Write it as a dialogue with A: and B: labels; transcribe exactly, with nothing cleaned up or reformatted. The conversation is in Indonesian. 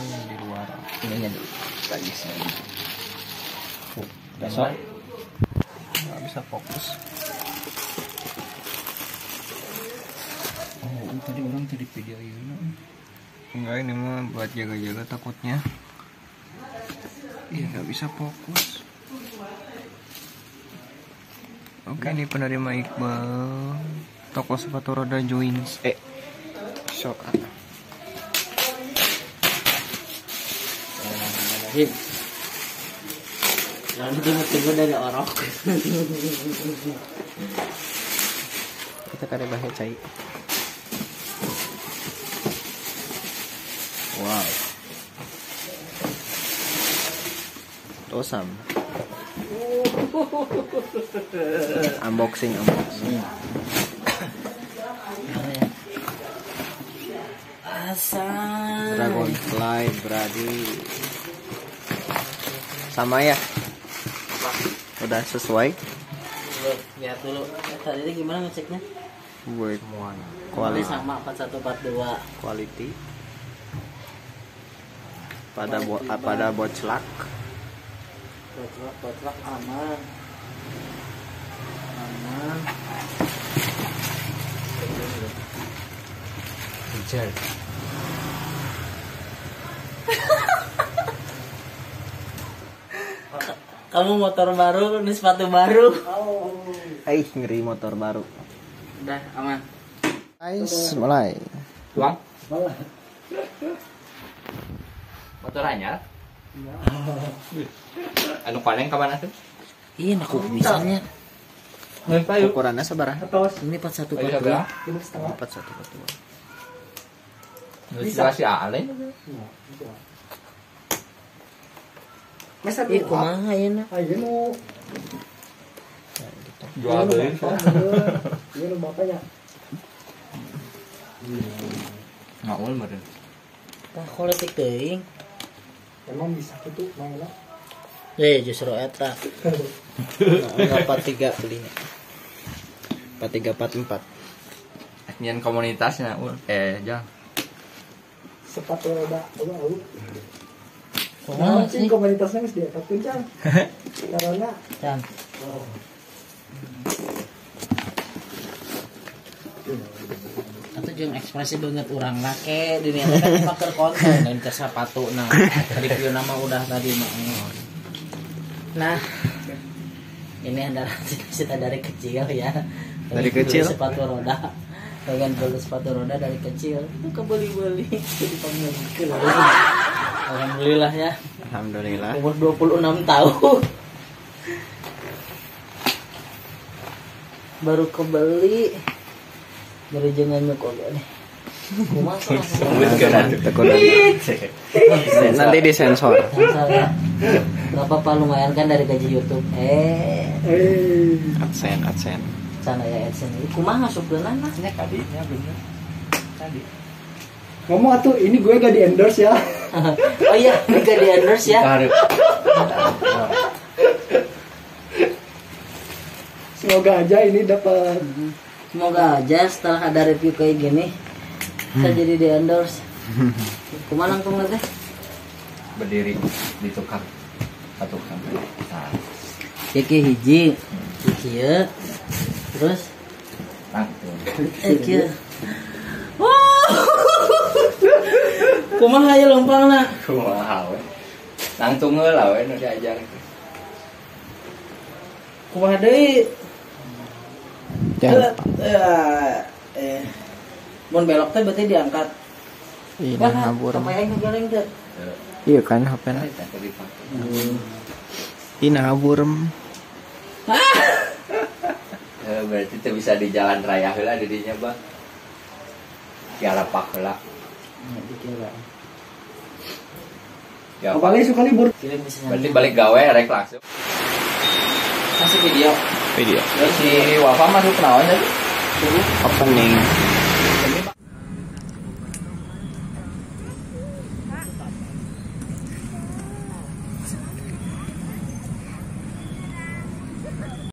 A: kan di luar ininya dulu stagisnya. Oh, besok nggak bisa fokus. Oh, tadi orang tadi video ini. Enggak, ini mah buat jaga-jaga takutnya. Iya, nggak bisa fokus. Oke, ini penerima Iqbal. Toko sepatu roda Joins. Eh, shock.
B: Him. Lalu tunggu-tunggu dari orok.
A: Kita kada bahaya cai. Wow. Awesome. Unboxing, unboxing.
B: Asal.
A: Dragonfly, berarti sama ya? Udah sesuai?
B: Lihat dulu. Tadi itu gimana ngeceknya?
A: Word
B: Ini
A: quality.
B: sama empat satu empat dua.
A: Quality. Pada bo pada boclak.
B: Botlak, botlak aman. Aman.
A: Hujan.
B: Kamu motor baru, ini sepatu baru.
A: Eh, ngeri motor baru.
B: Udah aman.
A: Guys, mulai.
C: Tuang? Motor anyar? Anu paling kapan atuh?
B: Iya, aku bisanya.
A: Ukurannya sabaraha?
B: Ini empat satu empat dua.
A: empat satu empat dua.
C: Nu si Ale.
D: Masa
B: Ih, kumaha ayeuna?
D: ayeuna
C: Jual beli.
D: Ieu nu bapaknya.
C: Ngaul meureun.
B: Tah koletik teuing.
D: Emang bisa kitu mangga.
B: Eh, justru eta.
A: Enggak empat tiga belinya. empat tiga empat empat.
C: Nyen komunitasnya ul eh jang.
D: Sepatu roda eueuh.
B: Kumaha
D: Nah,
B: sih?
D: komunitasnya geus dietakeun Cang. Karena
B: Can. Atau jeung ekspresi banget urang lake dunia teh kan pakai konten dan ke sepatu nah review nama udah tadi mah. Nah, ini adalah cita dari kecil ya.
A: Dari
B: Pengen
A: kecil?
B: beli sepatu roda. Pengen beli sepatu roda dari kecil. Itu kebeli-beli jadi pemilik. Alhamdulillah ya.
A: Alhamdulillah.
B: Umur dua puluh enam tahun. Baru kebeli. Dari jangan nyokol nih. Kumaha
A: Nanti disensor.
B: Sensor ya. Gak apa-apa lumayan kan dari gaji YouTube. Eh,
D: eh
A: Adsense, adsense.
B: sana ya AdSense. Kumaha suplenan lah.
C: Nya kadinya bener. Tadi.
D: ngomong atuh ini gue gak di endorse ya.
B: Oh iya, ini gak di endorse ya.
D: Semoga aja ini dapat.
B: Semoga aja setelah ada review kayak gini saya jadi di endorse. Kumaha langsung nanti?
C: Berdiri di tukang. Satu sampai. Nah,
B: Iki hiji, iki ya. Terus
C: langsung.
B: iki. Kumaha ya lompangna?
C: Kumaha we. Langsung heula we nu diajar.
B: Kumaha deui?
A: Jangan.
B: Eh, eh. Mun belok teh berarti diangkat.
A: Ini
B: Wah,
A: ngabur.
B: sampai aing ngegeleng teh.
A: Iya kan H P-na. Ini ngabur.
C: Eh, berarti teu bisa di jalan raya heula di dinya, Bang. Piala pak heula.
B: Ya, dikira.
C: Ya,
D: Apalagi suka libur.
B: Kirim misalnya.
C: berarti balik gawe rek langsung.
B: Kasih video.
A: Video.
C: Terus si Wafa masuk naon tadi?
A: Opening.